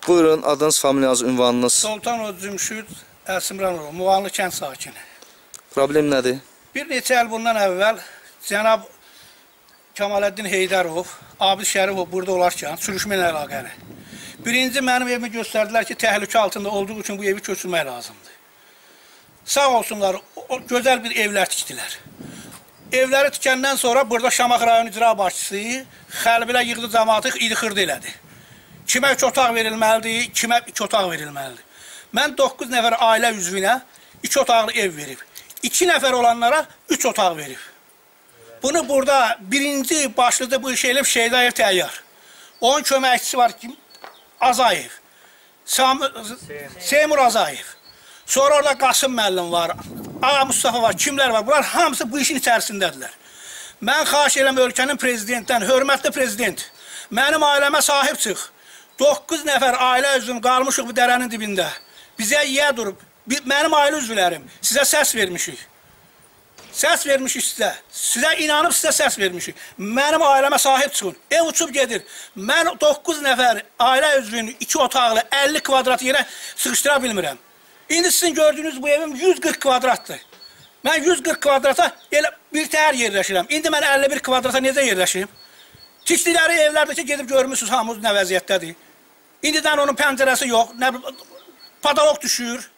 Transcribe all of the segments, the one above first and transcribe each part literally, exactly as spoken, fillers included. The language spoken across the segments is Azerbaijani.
Buyurun, adınız, familiyanız, ünvanınız. Sultanov Cümşüd Əsimranov, Muğanlı kənd sakini. Problem nədir? Bir neçə il bundan əvvəl cənab Kemaləddin Heydərov, Abid Şərifov burada olarkən sürüşmə ilə əlaqəli. Birinci mənim evimi göstərdilər ki, təhlükə altında olduğu üçün bu evi köçürmək lazımdır. Sağ olsunlar, gözəl bir evlər tikdilər. Evləri tikəndən sonra burada Şamaxı rayon icra başçısı xəlbilə yığdı cəmaatı idi-xırdı elədi. Kimə üç otaq verilməlidir, kimə iki otaq verilməlidir. Mən doqquz nəfər ailə üzvünə iki otaqlı ev verib. iki nəfər olanlara üç otaq verib. Bunu burada birinci başlıca bu iş elib Şeydayev Təyyar. Onun köməkçisi var ki, Azayev. Sam Seymur Azayev. Sonra orada Qasım müəllim var, Ağa Mustafa var, kimlər var? Bunlar hamısı bu işin içərisindədirlər. Mən xahiş edirəm ölkənin prezidentdən, hörmətli prezident, mənim ailəmə sahib çıx. doqquz nəfər ailə üzvüm qalmışıq bu dərənin dibində. Bizə yiyə durub, mənim ailə üzvlərim, sizə səs vermişik. Səs vermişik sizə. Sizə inanıb sizə səs vermişik. Mənim ailəmə sahib çıxın. Ev uçub gedir. Mən doqquz nəfər ailə üzvünü iki otaqlı əlli kvadrat yerə sıxışdıra bilmirəm. İndi sizin gördüyünüz bu evim yüz qırx kvadratdır. Mən yüz qırx kvadrata elə bir təhər yerləşirəm. İndi mən əlli bir kvadrata necə yerləşim? Tikdikləri evlərdəki gedib görmüşsünüz hamımız nə vəziyyətdədir. İndidən onun pəncərəsi yox, nə padalok düşür.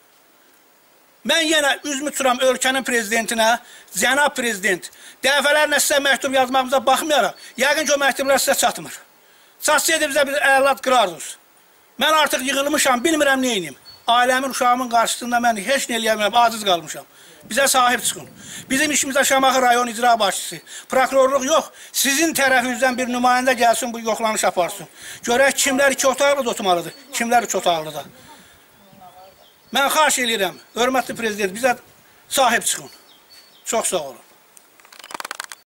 Mən yenə üzümü tuturam ölkənin prezidentinə, cənab prezident, dəfələrlə sizə məktub yazmağımıza baxmayaraq, yəqin ki o məktublar sizə çatmır. Çatsaydı bizə bir əlat qırardınız. Mən artıq yığılmışam, bilmirəm neyim. Ailəmin, uşağımın qarşısında mən heç nə eləyəmirəm, aciz qalmışam. Bizə sahib çıxın. Bizim işimizdə Şamaxı rayon icra başçısı, prokurorluq yox, sizin tərəfinizdən bir nümayəndə gəlsin, bu yoxlanış aparsın. Görək kimlər iki otaqlı da oturmalıdır, kimlər üç otaqlı da. Mən xahiş edirəm, hörmətli prezident, bizə sahib çıxın. Çox sağ olun.